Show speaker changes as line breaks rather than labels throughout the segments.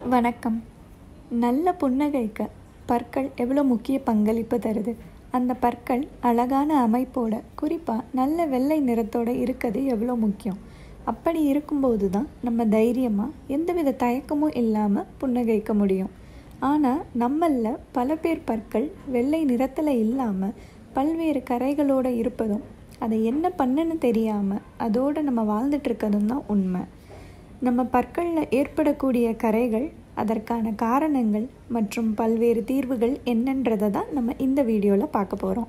வணக்கம். நல்ல புன்னகைக்க பற்கள் எவ்வளோ முக்கிய பங்களிப்பு தருது. அந்த பற்கள் அழகான அமைப்போட, குறிப்பாக நல்ல வெள்ளை நிறத்தோடு இருக்கிறது எவ்வளோ முக்கியம். அப்படி இருக்கும்போது தான் நம்ம தைரியமாக எந்தவித தயக்கமும் இல்லாமல் புன்னகைக்க முடியும். ஆனால் நம்மளில் பல பேர் பற்கள் வெள்ளை நிறத்தில் இல்லாமல் பல்வேறு கரைகளோடு இருப்பதும், அதை என்ன பண்ணுன்னு தெரியாமல் அதோடு நம்ம வாழ்ந்துட்டுருக்கதும் தான் உண்மை. நம்ம பற்களில் ஏற்படக்கூடிய கரைகள், அதற்கான காரணங்கள் மற்றும் பல்வேறு தீர்வுகள் என்னன்றதை தான் நம்ம இந்த வீடியோவில் பார்க்க போகிறோம்.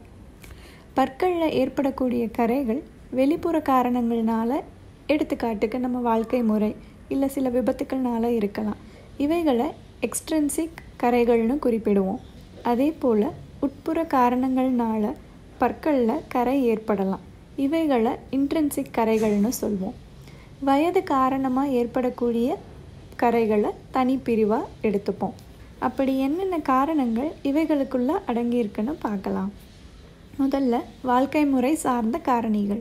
பற்களில் ஏற்படக்கூடிய கரைகள் வெளிப்புற காரணங்கள்னால, எடுத்துக்காட்டுக்கு நம்ம வாழ்க்கை முறை இல்லை சில விபத்துக்கள்னால இருக்கலாம். இவைகளை எக்ஸ்ட்ரின்சிக் கரைகள்னு குறிப்பிடுவோம். அதே போல் உட்புற காரணங்கள்னால பற்களில் கரை ஏற்படலாம். இவைகளை இன்ட்ரின்சிக் கரைகள்னு சொல்வோம். வயது காரணமாக ஏற்படக்கூடிய கரைகளை தனிப்பிரிவாக எடுத்துப்போம். அப்படி என்னென்ன காரணங்கள் இவைகளுக்குள்ளே அடங்கியிருக்குன்னு பார்க்கலாம். முதல்ல வாழ்க்கை முறை சார்ந்த காரணிகள்.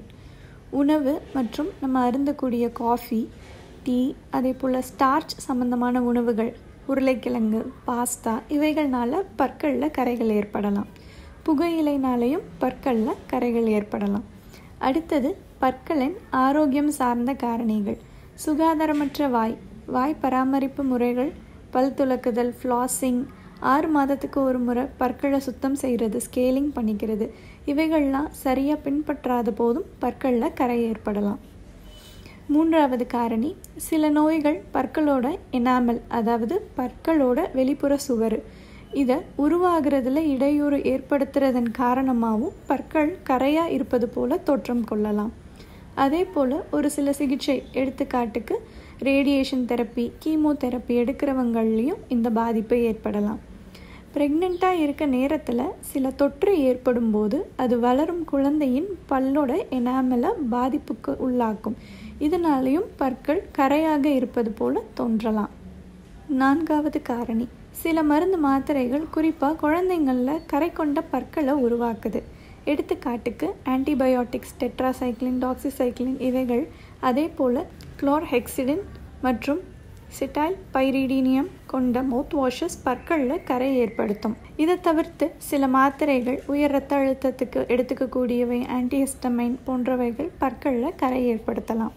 உணவு மற்றும் நம்ம அருந்தக்கூடிய காஃபி, டீ, அதே போல் ஸ்டார்ச் சம்பந்தமான உணவுகள், உருளைக்கிழங்கு, பாஸ்தா, இவைகள்னால பற்களில் கரைகள் ஏற்படலாம். புகையிலைனாலேயும் பற்களில் கரைகள் ஏற்படலாம். அடுத்தது பற்களின் ஆரோக்கியம் சார்ந்த காரணிகள். சுகாதாரமற்ற வாய் பராமரிப்பு முறைகள், பல் துலக்குதல், ஃப்ளாசிங், 6 மாதத்துக்கு ஒரு முறை பற்களை சுத்தம் செய்கிறது, ஸ்கேலிங் பண்ணிக்கிறது, இவைகள்லாம் சரியாக பின்பற்றாத போதும் பற்களில் கரை ஏற்படலாம். மூன்றாவது காரணி, சில நோய்கள் பற்களோட எனாமல், அதாவது பற்களோட வெளிப்புற சுவர், இதை உருவாகிறதுல இடையூறு ஏற்படுத்துறதன் காரணமாகவும் பற்கள் கரையாக இருப்பது போல தோற்றம் கொள்ளலாம். அதே போல் ஒரு சில சிகிச்சை, எடுத்துக்காட்டுக்கு ரேடியேஷன் தெரப்பி, கீமோதெரப்பி எடுக்கிறவங்கள்லேயும் இந்த பாதிப்பு ஏற்படலாம். ப்ரெக்னெண்ட்டாக இருக்க நேரத்தில் சில தொற்று ஏற்படும் போது அது வளரும் குழந்தையின் பல்லோட எனாமலை பாதிப்புக்கு உள்ளாக்கும். இதனாலேயும் பற்கள் கரையாக இருப்பது போல தோன்றலாம். நான்காவது காரணி, சில மருந்து மாத்திரைகள் குறிப்பாக குழந்தைங்களில் கரை கொண்ட பற்களை உருவாக்குது. எடுத்துக்காட்டுக்கு ஆன்டிபயோட்டிக்ஸ், டெட்ராசைக்ளின், டாக்ஸிசைக்ளின் இவைகள், அதே போல் குளோர்ஹெக்சிடின் மற்றும் சிட்டைல் பைரிடீனியம் கொண்ட மவுத் வாஷஸ் பற்களில் கரை ஏற்படுத்தும். இதை தவிர்த்து சில மாத்திரைகள், உயர் இரத்த அழுத்தத்துக்கு எடுத்துக்கக்கூடியவை, ஆன்டிஹிஸ்டமைன் போன்றவைகள் பற்களில் கரை ஏற்படுத்தலாம்.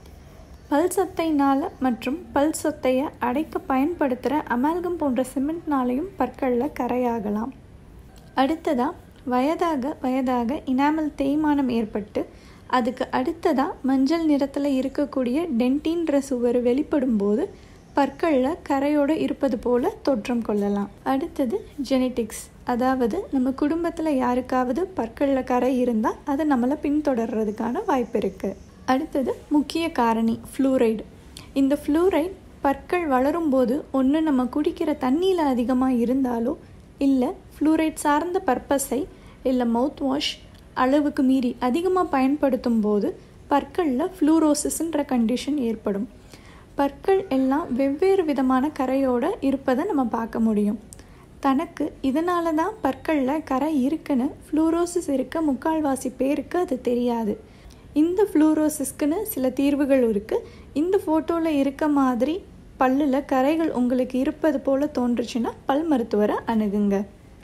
பல் சொத்தைனால் மற்றும் பல் சொத்தையை அடைக்க பயன்படுத்துகிற அமால்கம் போன்ற சிமெண்ட்னாலையும் பற்களில் கரையாகலாம். அடுத்ததாக வயதாக இனாமல் தேய்மானம் ஏற்பட்டு அதுக்கு அடுத்ததாக மஞ்சள் நிறத்தில் இருக்கக்கூடிய டென்டின்ற சுவர் வெளிப்படும் போது பற்களில் கரையோடு இருப்பது போல தோற்றம் கொள்ளலாம். அடுத்தது ஜெனட்டிக்ஸ், அதாவது நம்ம குடும்பத்தில் யாருக்காவது பற்களில் கரை இருந்தால் அதை நம்மளை பின்தொடர்றதுக்கான வாய்ப்பு இருக்குது. அடுத்தது முக்கிய காரணி ஃப்ளூரைடு. இந்த ஃப்ளூரைடு பற்கள் வளரும்போது ஒன்று நம்ம குடிக்கிற தண்ணியில் அதிகமாக இருந்தாலோ, இல்லை ஃப்ளூரைட் சார்ந்த பர்பஸை இல்லை மவுத் வாஷ் அளவுக்கு மீறி அதிகமாக பயன்படுத்தும் போது பற்களில் ஃப்ளூரோசிஸ்ன்ற கண்டிஷன் ஏற்படும். பற்கள் எல்லாம் வெவ்வேறு விதமான கரையோடு இருப்பதை நம்ம பார்க்க முடியும். தனக்கு இதனால தான் பற்களில் கரை இருக்குன்னு ஃப்ளூரோசிஸ் இருக்க முக்கால்வாசி பேருக்கு அது தெரியாது. இந்த ஃப்ளூரோசிஸ்க்குன்னு சில தீர்வுகள் இருக்குது. இந்த ஃபோட்டோவில் இருக்க மாதிரி பல்லில் கரைகள் உங்களுக்கு இருப்பது போல் தோன்றுச்சுன்னா பல் மருத்துவரை அணுகுங்க.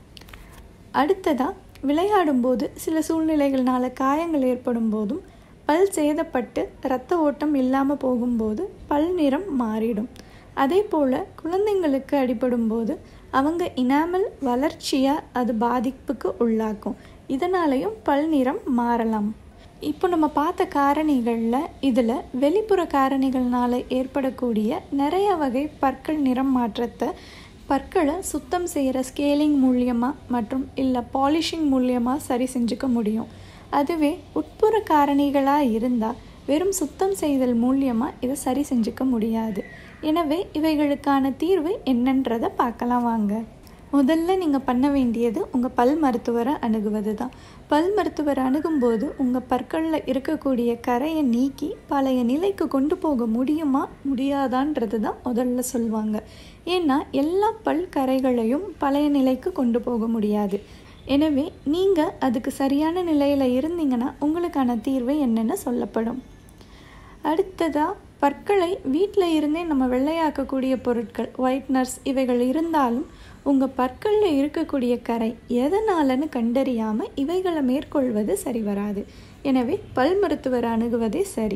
அடுத்ததாக விளையாடும்போது சில சூழ்நிலைகள்னால காயங்கள் ஏற்படும் போதும், பல் சேதப்பட்டு இரத்த ஓட்டம் இல்லாமல் போகும்போது பல் நிறம் மாறிடும். அதே போல் குழந்தைங்களுக்கு அடிபடும் போது அவங்க இனாமல் வளர்ச்சியாக அது பாதிப்புக்கு உள்ளாக்கும். இதனாலையும் பல் நிறம் மாறலாம். இப்போ நம்ம பார்த்த காரணிகளில் இதில் வெளிப்புற காரணிகள்னால ஏற்படக்கூடிய நிறைய வகை பற்கள் நிறம் மாற்றத்தை பற்களை சுத்தம் செய்கிற ஸ்கேலிங் மூலியமாக மற்றும் இல்லை பாலிஷிங் மூலியமாக சரி செஞ்சுக்க முடியும். அதுவே உட்புற காரணிகளாக இருந்தால் வெறும் சுத்தம் செய்தல் மூலியமாக இதை சரி செஞ்சுக்க முடியாது. எனவே இவைகளுக்கான தீர்வு என்னன்றதை பார்க்கலாம் வாங்க. முதல்ல நீங்கள் பண்ண வேண்டியது உங்கள் பல் மருத்துவரை அணுகுவது தான். பல் மருத்துவரை அணுகும்போது உங்கள் பற்களில் இருக்கக்கூடிய கரையை நீக்கி பழைய நிலைக்கு கொண்டு போக முடியுமா முடியாதான்றது தான் முதல்ல சொல்லுவாங்க. ஏன்னா எல்லா பல் கரைகளையும் பழைய நிலைக்கு கொண்டு போக முடியாது. எனவே நீங்கள் அதுக்கு சரியான நிலையில் இருந்தீங்கன்னா உங்களுக்கான தீர்வு என்னென்னு சொல்லப்படும். அடுத்ததாக பற்களை வீட்டில் இருந்தே நம்ம வெள்ளையாக்கக்கூடிய பொருட்கள் ஒயிட்னர்ஸ் இவைகள் இருந்தாலும் உங்கள் பற்களில் இருக்கக்கூடிய கரை எதனாலன்னு கண்டறியாமல் இவைகளை மேற்கொள்வது சரி வராது. எனவே பல் மருத்துவர் அணுகுவதே சரி.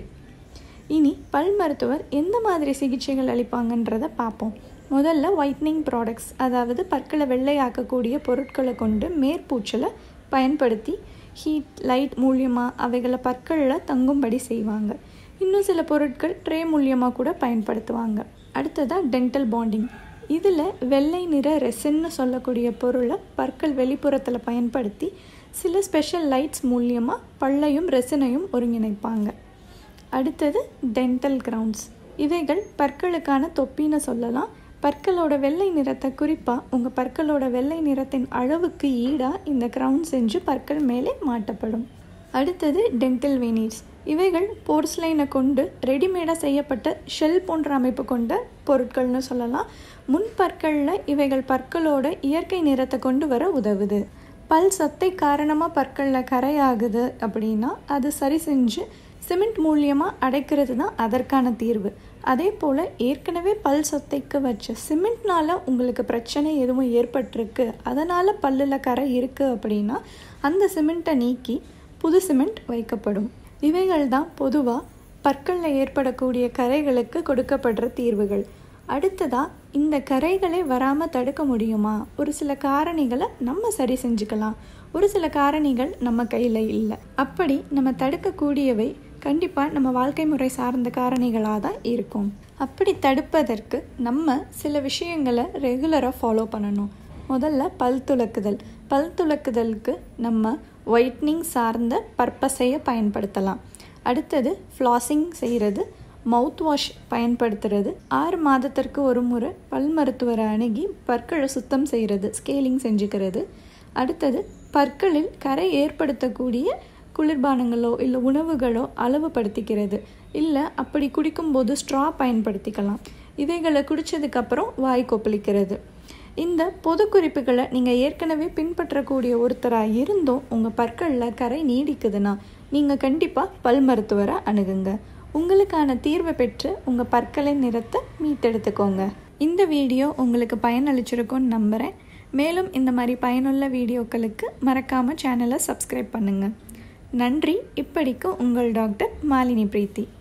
இனி பல் மருத்துவர் எந்த மாதிரி சிகிச்சைகள் அளிப்பாங்கன்றதை பார்ப்போம். முதல்ல ஒயிட்னிங் ப்ராடக்ட்ஸ், அதாவது பற்களை வெள்ளையாக்கக்கூடிய பொருட்களை கொண்டு மேற்பூச்சலை பயன்படுத்தி ஹீட் லைட் மூலியமாக அவைகளை பற்களில் தங்கும்படி செய்வாங்க. இன்னும் சில பொருட்கள் ட்ரே மூலியமாக கூட பயன்படுத்துவாங்க. அடுத்ததாக டென்டல் பாண்டிங். இதில் வெள்ளை நிற ரெசின்னு சொல்லக்கூடிய பொருளை பற்கள் வெளிப்புறத்தில் பயன்படுத்தி சில ஸ்பெஷல் லைட்ஸ் மூலியமாக பல்லையும் ரெசினையும் ஒருங்கிணைப்பாங்க. அடுத்தது டென்டல் கிரவுன்ஸ். இவைகள் பற்களுக்கான தொப்பின்னு சொல்லலாம். பற்களோட வெள்ளை நிறத்தை, குறிப்பாக உங்கள் பற்களோட வெள்ளை நிறத்தின் அளவுக்கு ஈடாக இந்த கிரவுன் செஞ்சு பற்கள் மேலே மாட்டப்படும். அடுத்தது டென்டல் வெனீர்ஸ். இவைகள் போர்ஸ்லைனை கொண்டு ரெடிமேடாக செய்யப்பட்ட ஷெல் போன்ற அமைப்பு கொண்ட பொருட்கள்னு சொல்லலாம். முன் பற்களில் இவைகள் பற்களோட இயற்கை நிறத்தை கொண்டு வர உதவுது. பல் சத்தை காரணமாக பற்களில் கரையாகுது அப்படின்னா அது சரி செஞ்சு சிமெண்ட் மூலியமாக அடைக்கிறது தான் அதற்கான தீர்வு. அதே போல் ஏற்கனவே பல் சொத்தைக்கு வச்ச சிமெண்ட்னால் உங்களுக்கு பிரச்சனை எதுவும் ஏற்பட்டிருக்கு, அதனால் பல்லில் கரை இருக்குது அப்படின்னா அந்த சிமெண்ட்டை நீக்கி புது சிமெண்ட் வைக்கப்படும். இவைகள் தான் பொதுவாக பற்களில் ஏற்படக்கூடிய கரைகளுக்கு கொடுக்கப்படுற தீர்வுகள். அடுத்ததாக இந்த கரைகளை வராமல் தடுக்க முடியுமா? ஒரு சில காரணிகளை நம்ம சரி செஞ்சுக்கலாம், ஒரு சில காரணிகள் நம்ம கையில் இல்லை. அப்படி நம்ம தடுக்கக்கூடியவை கண்டிப்பாக நம்ம வாழ்க்கை முறை சார்ந்த காரணிகளாக தான் இருக்கும். அப்படி தடுப்பதற்கு நம்ம சில விஷயங்களை ரெகுலராக ஃபாலோ பண்ணணும். முதல்ல பல் துலக்குதல். பல் துலக்குதலுக்கு நம்ம ஒயிட்னிங் சார்ந்த பர்பஸையை பயன்படுத்தலாம். அடுத்தது ஃப்ளாசிங் செய்கிறது, மவுத் வாஷ் பயன்படுத்துறது, 6 மாதத்திற்கு ஒரு முறை பல் மருத்துவரை அணுகி பற்களை சுத்தம் செய்கிறது, ஸ்கேலிங் செஞ்சுக்கிறது. அடுத்தது பற்களில் கரை ஏற்படுத்தக்கூடிய குளிர்பானங்களோ இல்லை உணவுகளோ அளவுபடுத்திக்கிறது. இல்லை அப்படி குடிக்கும்போது ஸ்ட்ரா பயன்படுத்திக்கலாம். இவைகளை குடித்ததுக்கப்புறம் வாய் கொப்பளிக்கிறது. இந்த பொது குறிப்புகளை நீங்கள் ஏற்கனவே பின்பற்றக்கூடிய ஒருத்தராக இருந்தும் உங்கள் பற்களில் கரை நீடிக்குதுன்னா நீங்கள் கண்டிப்பாக பல் மருத்துவரை அணுகுங்க. உங்களுக்கான தீர்வை பெற்று உங்கள் பற்களின் நிறத்தை மீட்டெடுத்துக்கோங்க. இந்த வீடியோ உங்களுக்கு பயனளிச்சிருக்கும்னு நம்புகிறேன். மேலும் இந்த மாதிரி பயனுள்ள வீடியோக்களுக்கு மறக்காமல் சேனலை சப்ஸ்கிரைப் பண்ணுங்கள். நன்றி. இப்படிக்கு உங்கள் டாக்டர் மாலினி பிரீத்தி.